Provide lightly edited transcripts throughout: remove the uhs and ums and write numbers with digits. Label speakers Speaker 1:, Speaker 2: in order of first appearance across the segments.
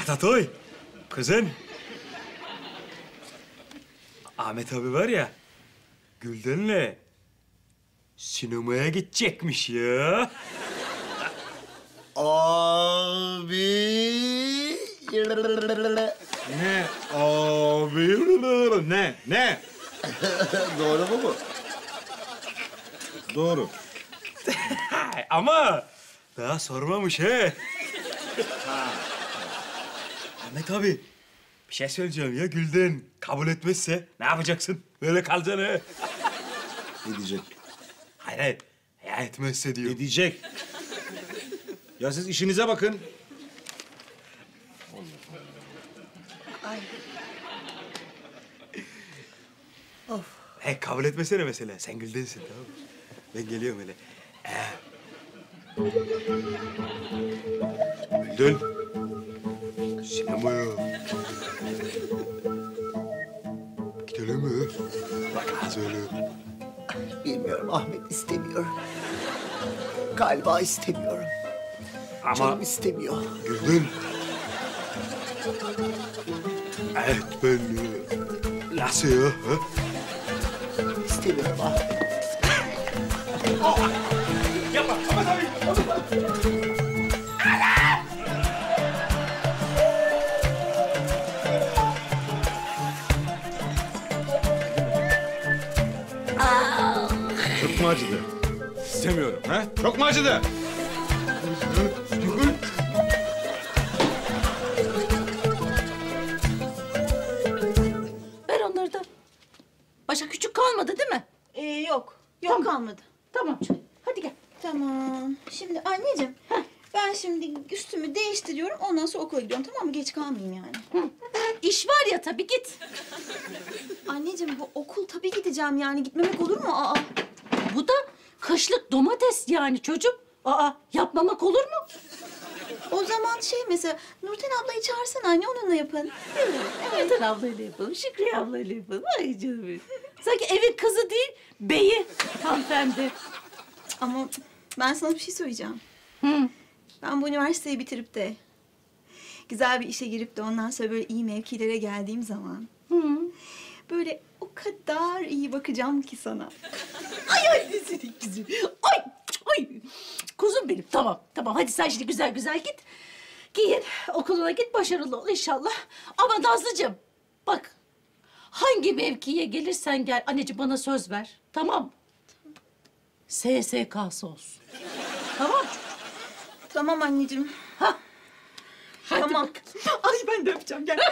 Speaker 1: Atatoy, kızın. Ahmet abi var ya, Gülden'le sinemaya gidecekmiş ya.
Speaker 2: Abi.
Speaker 1: Ne? Abi, ne?
Speaker 2: Doğru mu bu?
Speaker 1: Doğru. Ama daha sormamış he. Ahmet abi, bir şey söyleyeceğim ya Gülden. Kabul etmezse ne yapacaksın? Böyle kalacaksın he.
Speaker 2: Ne diyecek?
Speaker 1: Hayır, ya etmezse diyor.
Speaker 3: Ne diyecek? Ya siz işinize bakın.
Speaker 1: He, kabul etmesene mesela. Sen Gülden'sin tamam mı? Ben geliyorum hele. Gülden. Sinemaya. Gidelim mi? Bak az öyle.
Speaker 2: Bilmiyorum Ahmet, istemiyorum. Galiba istemiyorum.
Speaker 1: Ama
Speaker 2: Canım istemiyor.
Speaker 1: Gülden. Evet ben... Nasıl ya? Ha?
Speaker 2: İstemiyorum Ahmet.
Speaker 1: Yapma. Ama tabii.
Speaker 3: Çok mu acıdı? İstemiyorum. Ha? Çok mu acıdı?
Speaker 4: Ver onları da. Başka küçük kalmadı değil mi?
Speaker 5: Yok. Yok kalmadı.
Speaker 4: Tamam canım. Hadi gel.
Speaker 5: Tamam. Şimdi anneciğim, ben şimdi üstümü değiştiriyorum. Ondan sonra okula gidiyorum, tamam mı? Geç kalmayayım yani.
Speaker 4: İş var ya tabii git.
Speaker 5: Anneciğim, bu okul tabii gideceğim yani. Gitmemek olur mu? Aa.
Speaker 4: Bu da kışlık domates yani çocuğum. Aa yapmamak olur mu?
Speaker 5: O zaman mesela Nurten ablayı çağırsana anne, onunla yapın.
Speaker 4: Nurten ablayla yapalım, Şükriye ablayla yapalım. Ay canım benim. Sanki evin kızı değil, beyi hanımefendi.
Speaker 5: Ama ben sana bir şey söyleyeceğim. Ben bu üniversiteyi bitirip de güzel bir işe girip de ondan sonra böyle iyi mevkilere geldiğim zaman böyle o kadar iyi bakacağım ki sana.
Speaker 4: Ay senin güzel. Ay. Kuzum benim. Tamam. Hadi sen şimdi güzel güzel git. Giyin, okuluna git, başarılı ol inşallah. Ama Nazlıcığım, bak. Hangi mevkiye gelirsen gel, anneciğim bana söz ver. Tamam. SSK'sı olsun. Tamam.
Speaker 5: Tamam anneciğim.
Speaker 4: Hadi
Speaker 5: Tamam.
Speaker 4: bak. Ay ben de öpeceğim. Gel.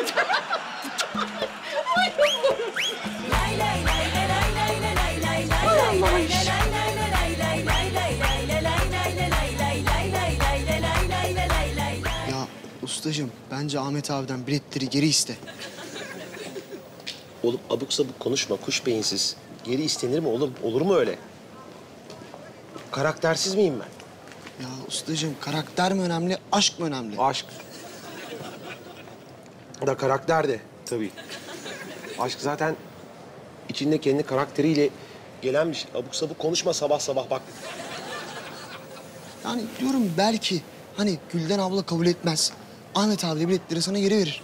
Speaker 4: Ay Allah aşkına.
Speaker 6: Ya ustacığım, bence Ahmet abiden biletleri geri iste.
Speaker 7: Oğlum abuk sabuk konuşma, kuş beyinsiz. Geri istenir mi oğlum? Olur mu öyle? Karaktersiz miyim ben?
Speaker 6: Ya ustacığım, karakter mi önemli, aşk mı önemli?
Speaker 7: Aşk. Da karakter de tabii. Aşk zaten içinde kendi karakteriyle gelen bir şey. Abuk sabuk konuşma sabah sabah bak.
Speaker 6: Yani diyorum belki hani Gülden abla kabul etmez. Ahmet abi de biletleri sana geri verir.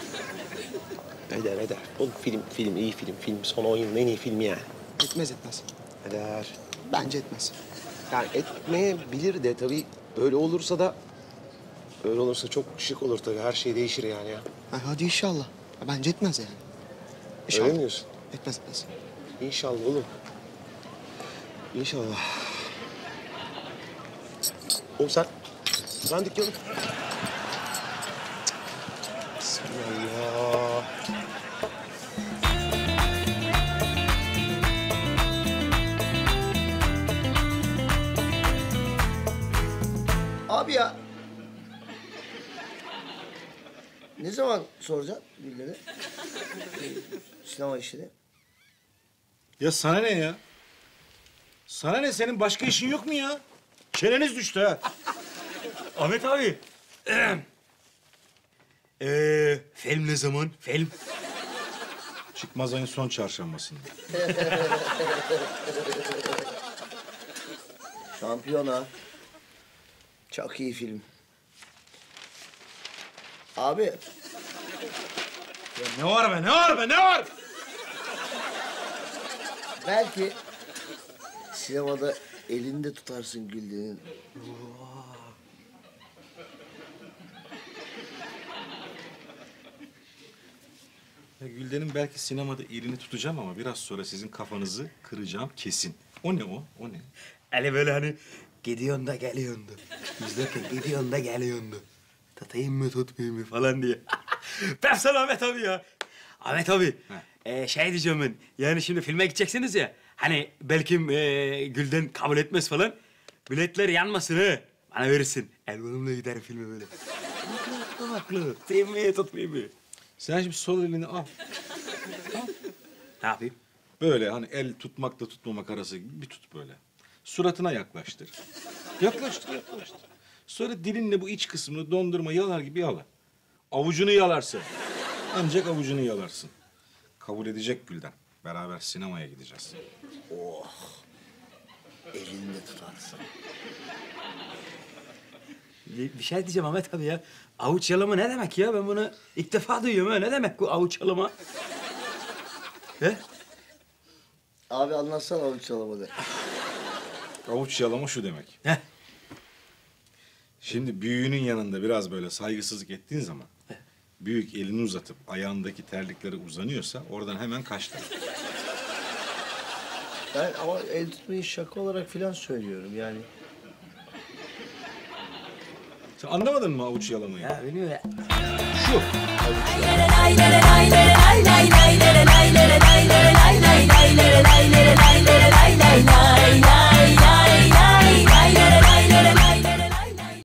Speaker 7: Eder. Oğlum film, iyi film. Film son 10 yılın en iyi filmi yani.
Speaker 6: Etmez.
Speaker 7: Eder.
Speaker 6: Bence etmez.
Speaker 7: Yani etmeyebilir de tabii öyle olursa çok şık olur tabii. Her şey değişir yani ya.
Speaker 6: Ha, hadi inşallah. Ya, bence etmez yani. İnşallah.
Speaker 7: Öyle mi diyorsun?
Speaker 6: Etmez.
Speaker 7: İnşallah oğlum. İnşallah. Oğlum sen dükkanı... Bismillah.
Speaker 2: Abi ya. Ne zaman soracaksın birileri? Sinema işini.
Speaker 3: Ya sana ne ya? Sana ne? Senin başka işin yok mu ya? Çeneniz düştü ha.
Speaker 1: Ahmet abi. Film ne zaman? Film.
Speaker 3: Çıkmaz ayın son çarşambasında.
Speaker 2: Şampiyona. Çok iyi film. Abi
Speaker 3: Ya ne var be, ne var be, ne var?
Speaker 2: belki sinemada elinde tutarsın Gülden'in.
Speaker 3: Ya Gülden'in belki sinemada elini tutacağım ama biraz sonra sizin kafanızı kıracağım kesin. O ne o? O ne?
Speaker 1: Hele böyle hani gidiyorsun da geliyorsun da. İzlerken gidiyorsun da geliyorsun da. Tutayım mı tutmayayım mı falan diye. Ben sana Ahmet abi ya. Ahmet abi. Şey diyeceğim ben. Yani şimdi filme gideceksiniz ya. Hani belki Gülden kabul etmez falan. Biletler yanmasın ha. Bana verirsin. Elvanımla giderim filme böyle. Haklı. Tutayım mı tutmayayım mı?
Speaker 3: Sen şimdi sol elini al.
Speaker 1: Ne yapayım?
Speaker 3: Böyle hani el tutmakla tutmamak arası gibi bir tut böyle. Suratına yaklaştır. Yaklaştır. Sonra dilinle bu iç kısmını dondurma yalar gibi yala. Avucunu yalarsın. Ancak avucunu yalarsın. Kabul edecek Gülden. Beraber sinemaya gideceğiz.
Speaker 2: Elinde tutarsın.
Speaker 1: Bir şey diyeceğim Ahmet abi ya. Avuç yalama ne demek ya? Ben bunu ilk defa duyuyorum ha. Ne demek bu avuç yalama? He?
Speaker 2: Abi anlatsana avuç çalamadı.
Speaker 3: Avuç yalama şu demek.
Speaker 1: Heh.
Speaker 3: Şimdi büyüğünün yanında biraz böyle saygısızlık ettiğin zaman... ...büyük elini uzatıp ayağındaki terlikleri uzanıyorsa oradan hemen kaçtır.
Speaker 2: Ben ama el tutmayı şaka olarak filan söylüyorum yani.
Speaker 3: Sen anlamadın mı avuç yalamayı?
Speaker 1: Ya bilmiyorum ya.
Speaker 3: Şu.
Speaker 8: lay lay lay lay lay lay lay lay lay lay lay lay lay lay lay lay lay lay